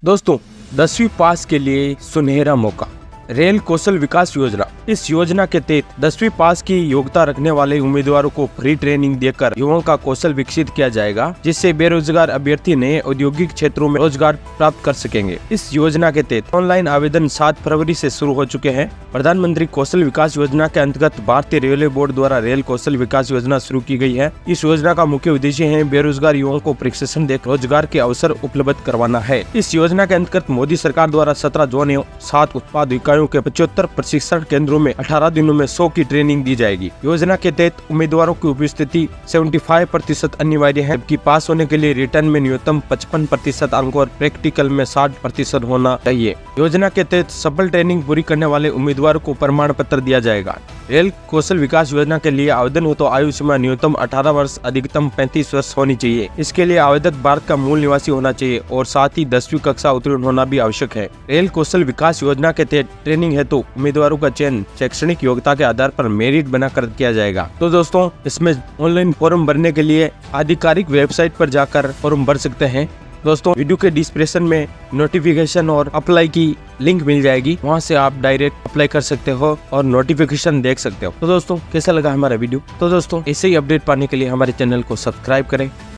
दोस्तों 10वीं पास के लिए सुनहरा मौका। रेल कौशल विकास योजना। इस योजना के तहत 10वीं पास की योग्यता रखने वाले उम्मीदवारों को फ्री ट्रेनिंग देकर युवाओं का कौशल विकसित किया जाएगा, जिससे बेरोजगार अभ्यर्थी नए औद्योगिक क्षेत्रों में रोजगार प्राप्त कर सकेंगे। इस योजना के तहत ऑनलाइन आवेदन 7 फरवरी से शुरू हो चुके हैं। प्रधानमंत्री कौशल विकास योजना के अंतर्गत भारतीय रेलवे बोर्ड द्वारा रेल कौशल विकास योजना शुरू की गई है। इस योजना का मुख्य उद्देश्य है बेरोजगार युवाओं को प्रशिक्षण देकर रोजगार के अवसर उपलब्ध करवाना है। इस योजना के अंतर्गत मोदी सरकार द्वारा 17 जोन एवं 7 उत्पाद इकाइयों के 75 प्रशिक्षण केंद्रों में 18 दिनों में 100 की ट्रेनिंग दी जाएगी। योजना के तहत उम्मीदवारों की उपस्थिति 75% अनिवार्य है, जबकि पास होने के लिए रिटर्न में न्यूनतम 55% अंक और प्रैक्टिकल में 60% होना चाहिए। योजना के तहत सफल ट्रेनिंग पूरी करने वाले उम्मीदवारों को प्रमाण पत्र दिया जाएगा। रेल कौशल विकास योजना के लिए आवेदन हो तो आयु सीमा न्यूनतम 18 वर्ष अधिकतम 35 वर्ष होनी चाहिए। इसके लिए आवेदक भारत का मूल निवासी होना चाहिए और साथ ही 10वीं कक्षा उत्तीर्ण होना भी आवश्यक है। रेल कौशल विकास योजना के तहत ट्रेनिंग है तो उम्मीदवारों का चयन शैक्षणिक योग्यता के आधार पर मेरिट बनाकर किया जाएगा। तो दोस्तों, इसमें ऑनलाइन फॉर्म भरने के लिए आधिकारिक वेबसाइट पर जाकर फॉर्म भर सकते हैं। दोस्तों, वीडियो के डिस्क्रिप्शन में नोटिफिकेशन और अप्लाई की लिंक मिल जाएगी, वहां से आप डायरेक्ट अप्लाई कर सकते हो और नोटिफिकेशन देख सकते हो। तो दोस्तों, कैसा लगा हमारा वीडियो? तो दोस्तों, ऐसे ही अपडेट पाने के लिए हमारे चैनल को सब्सक्राइब करें।